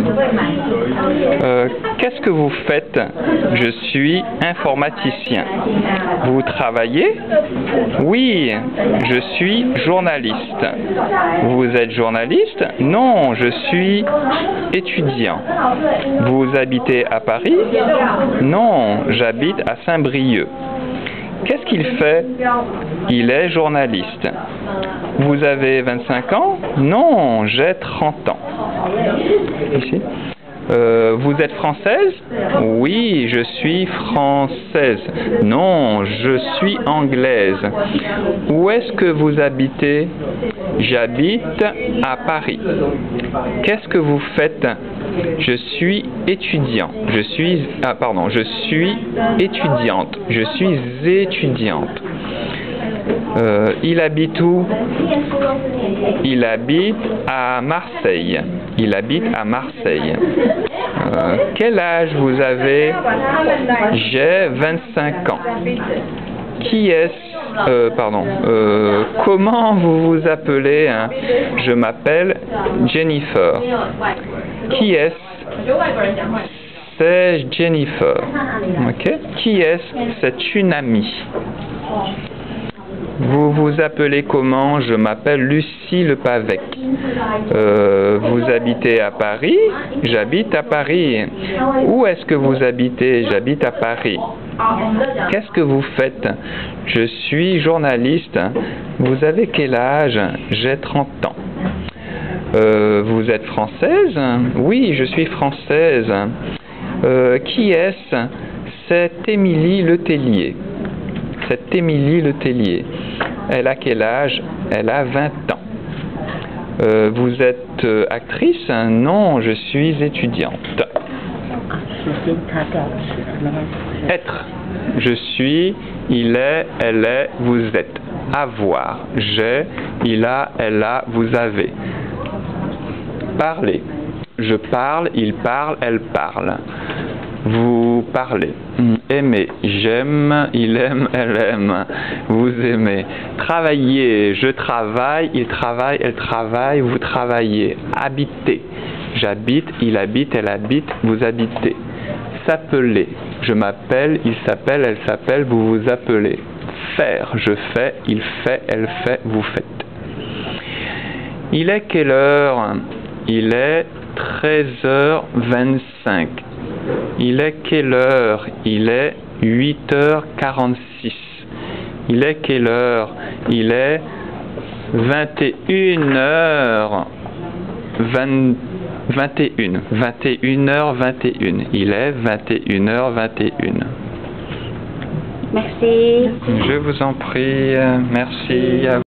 Qu'est-ce que vous faites? Je suis informaticien. Vous travaillez? Oui, je suis journaliste. Vous êtes journaliste? Non, je suis étudiant. Vous habitez à Paris? Non, j'habite à Saint-Brieuc. Qu'est-ce qu'il fait? Il est journaliste. Vous avez 25 ans? Non, j'ai 30 ans. Ici. Vous êtes française? Oui, je suis française. Non, je suis anglaise. Où est-ce que vous habitez? J'habite à Paris. Qu'est-ce que vous faites? Je suis étudiant. Je suis étudiante. Je suis étudiante. Il habite où? Il habite à Marseille. Il habite à Marseille. Quel âge vous avez? J'ai 25 ans. Qui est-ce? Comment vous vous appelez? Je m'appelle Jennifer. Qui est-ce? C'est Jennifer. Ok. Qui est-ce? C'est une amie. Vous vous appelez comment? Je m'appelle Lucie Le Pavec. Vous habitez à Paris? J'habite à Paris. Où est-ce que vous habitez? J'habite à Paris. Qu'est-ce que vous faites? Je suis journaliste. Vous avez quel âge? J'ai 30 ans. Vous êtes française? Oui, je suis française. Qui est-ce? C'est Émilie Letellier. C'est Émilie Letellier. Elle a quel âge? Elle a 20 ans. Vous êtes actrice? Non, je suis étudiante. Être. Je suis, il est, elle est, vous êtes. Avoir. J'ai, il a, elle a, vous avez. Parler. Je parle, il parle, elle parle. Vous parlez. Aimer. J'aime, il aime, elle aime. Vous aimez. Travailler. Je travaille, il travaille, elle travaille, vous travaillez. Habiter. J'habite, il habite, elle habite, vous habitez. S'appeler. Je m'appelle, il s'appelle, elle s'appelle, vous vous appelez. Faire. Je fais, il fait, elle fait, vous faites. Il est quelle heure? Il est 13h25. Il est quelle heure? Il est 8h46. Il est quelle heure? Il est 21h21. 21h21. Il est 21h21. Merci. Je vous en prie. Merci à vous.